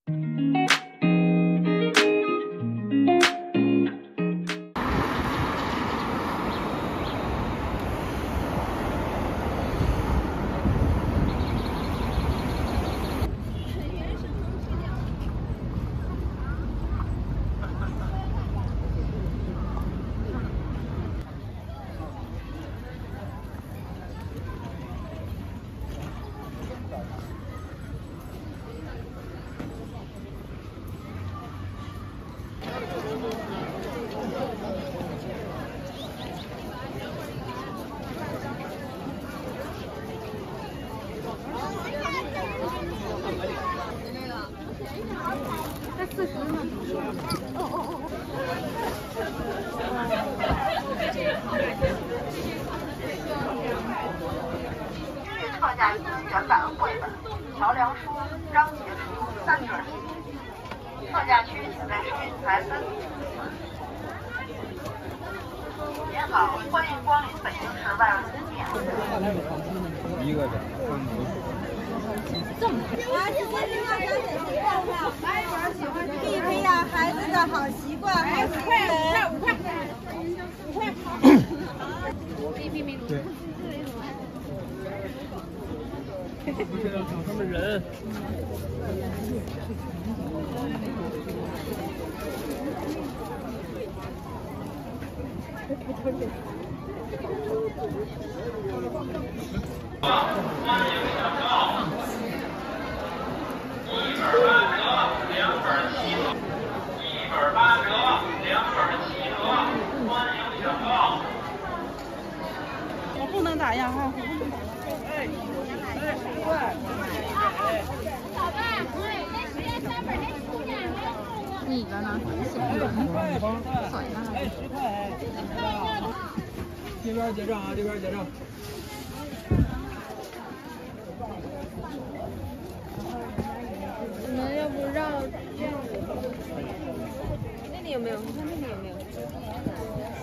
特价原版绘本、桥梁书、章节书3卷书。特价区请在收银台3组。您好，欢迎光临北京市外文经典。 一个人。 这么啊，这些另外小姐姐要不要？可以培养孩子的好习惯，好行为。5块。 对。现在找他们人。 我不能打样哈。你的呢？水呢？10块。 这边结账啊，这边结账。 你们要不绕这样子？那里有没有？你看那里有没有？